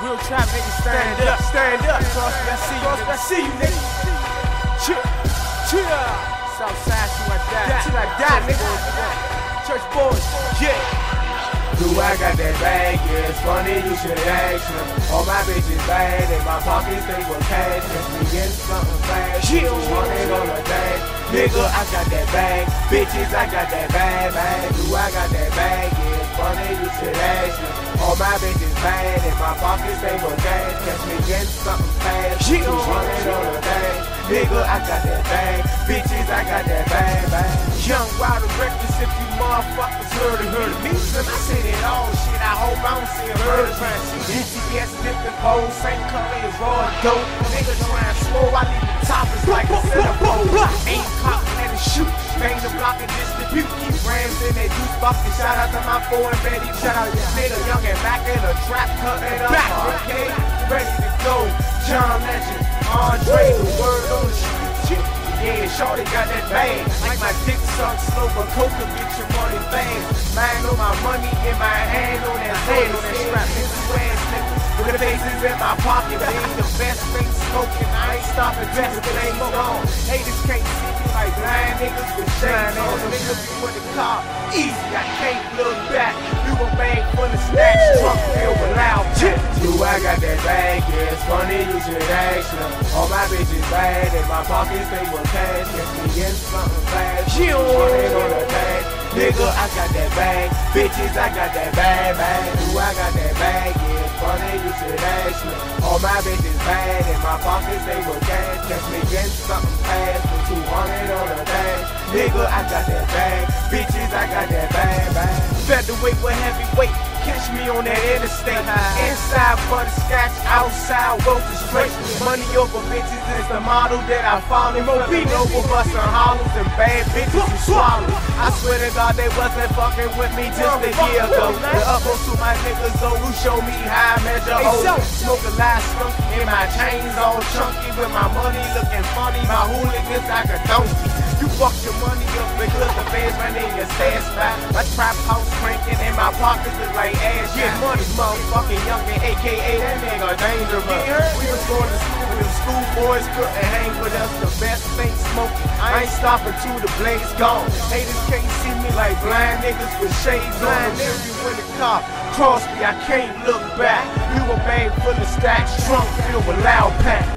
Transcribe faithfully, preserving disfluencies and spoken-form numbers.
Real trap niggas stand up, stand up. Crosby, I see you, Crosby, I see you, nigga. Chill, chill. Southside, she like that, she like that, nigga. Church boys, yeah. Do I got that bag? Yeah, it's funny, you should ask them. All my bitches bad, and my pockets they were cash. Just me getting something fast. Yeah. two hundred on a dash. Nigga, I got that bag. Bitches, I got that bag, bag. Do I got that bag? Yeah, it's funny, you should ask them. All my bitches bad, and my pockets they were cash. Just me getting something fast. Yeah. two hundred on a dash. Nigga, I got that bag. Bitches, I got that bag, bag. Young, wild, and reckless, if you motherfuckers heard it, heard of me. Son, I said it all, shit, I hope I don't see a bird trying to see G P S dipping poles, same color as raw dope. Nigga trying slow, I leave the toppers like a centerfold. Ain't cocking at a shoot, bang the block and distribute. Keep rams in that juice box and shout out to my four and Betty. Shout out to nigga young and back in a trap, cutting up arcade. Ready to go, John Legend, Andre, the word on the street. Yeah, shorty got that bag. Like my dick sucks slow, but coke can get your money fast. Mind on my money in my hand on that hand on that strap. Niggas ass niggas with the faces in my pocket. Being the best thing smoking. I ain't stopping best till they gone. Haters can't see me like blind niggas with shades on. Niggas be with the car. Easy, I can't look back. You a bag full of snacks, trunk filled with loud chips. Do I got that bag? Yeah, it's funny, you should ask them. All my bitches bad, and my pockets they were cash. Yes, me getting something fast. Yeah. Running on the bag. Nigga, I got that bag. Bitches, I got that bag, bag. Do I got that bag? Yeah, it's funny, you should ask me. All my bitches bad, and my pockets they were cash. Catch me getting something fast for two hundred on the bag. Nigga, I got that bag. Bitches, I got that bag, bag. Featherweight with heavyweight. Catch me on that interstate. Inside butterscotch, outside roaches straight. Money over bitches is the model that I follow. Flipping over bustin' hollows and bad bitches you swallow. I swear to God they wasn't fucking with me just a year ago. The utmost to my niggas though who show me how I measure hoes. Smoke a lot skunk in my chains all chunky with my money looking funny. My hooligans like a donkey. You fuck your money up because the feds run in your stash spot. My trap house cranking and my pockets look like ass. Yeah, money motherfucking youngin', A K A that nigga dangerous. We was going to school with them schoolboys, couldn't hang with us. The best thing smoking. I ain't stopping till the blaze gone. Haters can't see me like blind niggas with shades on. If you in the car, Crosby, I can't look back. You a bag full of stacks, trunk filled with loud pack.